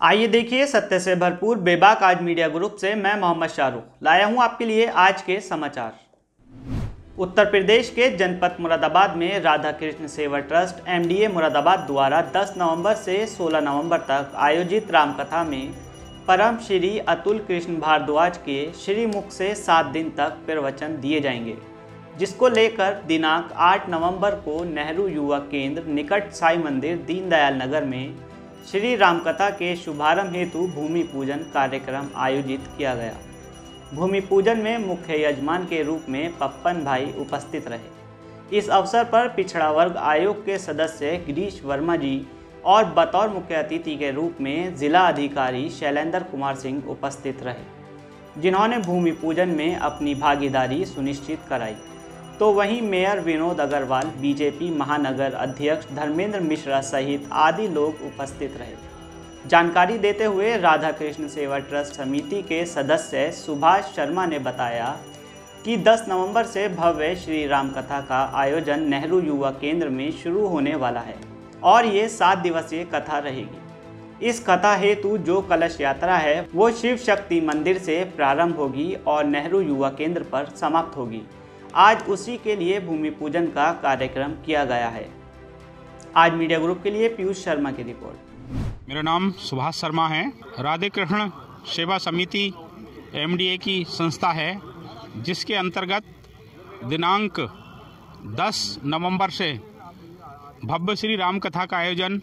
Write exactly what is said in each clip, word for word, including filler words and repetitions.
आइए देखिए सत्य से भरपूर बेबाक आज मीडिया ग्रुप से मैं मोहम्मद शाहरुख लाया हूं आपके लिए आज के समाचार। उत्तर प्रदेश के जनपद मुरादाबाद में राधा कृष्ण सेवा ट्रस्ट एमडीए मुरादाबाद द्वारा दस नवंबर से सोलह नवंबर तक आयोजित रामकथा में परम श्री अतुल कृष्ण भारद्वाज के श्रीमुख से सात दिन तक प्रवचन दिए जाएंगे, जिसको लेकर दिनांक आठ नवंबर को नेहरू युवा केंद्र निकट साई मंदिर दीनदयाल नगर में श्री रामकथा के शुभारंभ हेतु भूमि पूजन कार्यक्रम आयोजित किया गया। भूमि पूजन में मुख्य यजमान के रूप में पप्पन भाई उपस्थित रहे। इस अवसर पर पिछड़ा वर्ग आयोग के सदस्य गिरीश वर्मा जी और बतौर मुख्य अतिथि के रूप में जिला अधिकारी शैलेंद्र कुमार सिंह उपस्थित रहे, जिन्होंने भूमि पूजन में अपनी भागीदारी सुनिश्चित कराई। तो वहीं मेयर विनोद अग्रवाल, बीजेपी महानगर अध्यक्ष धर्मेंद्र मिश्रा सहित आदि लोग उपस्थित रहे। जानकारी देते हुए राधा कृष्ण सेवा ट्रस्ट समिति के सदस्य सुभाष शर्मा ने बताया कि दस नवंबर से भव्य श्री राम कथा का आयोजन नेहरू युवा केंद्र में शुरू होने वाला है और ये सात दिवसीय कथा रहेगी। इस कथा हेतु जो कलश यात्रा है वो शिव शक्ति मंदिर से प्रारंभ होगी और नेहरू युवा केंद्र पर समाप्त होगी। आज उसी के लिए भूमि पूजन का कार्यक्रम किया गया है। आज मीडिया ग्रुप के लिए पीयूष शर्मा की रिपोर्ट। मेरा नाम सुभाष शर्मा है। राधे कृष्ण सेवा समिति एमडीए की संस्था है, जिसके अंतर्गत दिनांक दस नवंबर से भव्य श्री राम कथा का आयोजन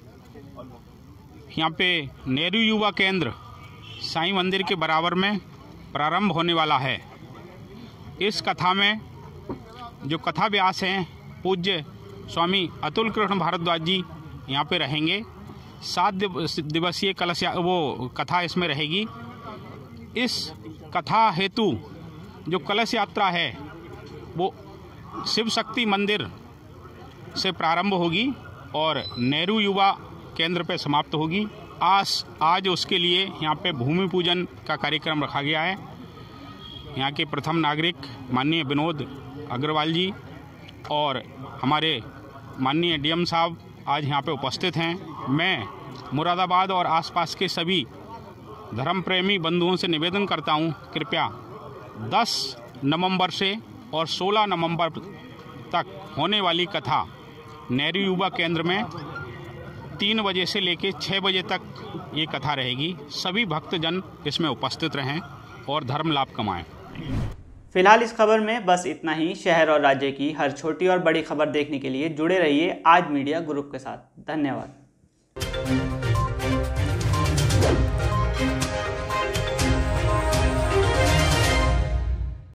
यहाँ पे नेहरू युवा केंद्र साई मंदिर के बराबर में प्रारंभ होने वाला है। इस कथा में जो कथा व्यास हैं पूज्य स्वामी अतुल कृष्ण भारद्वाज जी यहाँ पे रहेंगे। सात दिवसीय कलश वो कथा इसमें रहेगी। इस कथा हेतु जो कलश यात्रा है वो शिव शक्ति मंदिर से प्रारंभ होगी और नेहरू युवा केंद्र पे समाप्त होगी। आज आज उसके लिए यहाँ पे भूमि पूजन का कार्यक्रम रखा गया है। यहाँ के प्रथम नागरिक माननीय विनोद अग्रवाल जी और हमारे माननीय डीएम साहब आज यहाँ पे उपस्थित हैं। मैं मुरादाबाद और आसपास के सभी धर्म प्रेमी बंधुओं से निवेदन करता हूँ, कृपया दस नवंबर से और सोलह नवंबर तक होने वाली कथा नेहरू युवा केंद्र में तीन बजे से लेकर छः बजे तक ये कथा रहेगी। सभी भक्तजन इसमें उपस्थित रहें और धर्म लाभ कमाएं। फिलहाल इस खबर में बस इतना ही। शहर और राज्य की हर छोटी और बड़ी खबर देखने के लिए जुड़े रहिए आज मीडिया ग्रुप के साथ। धन्यवाद।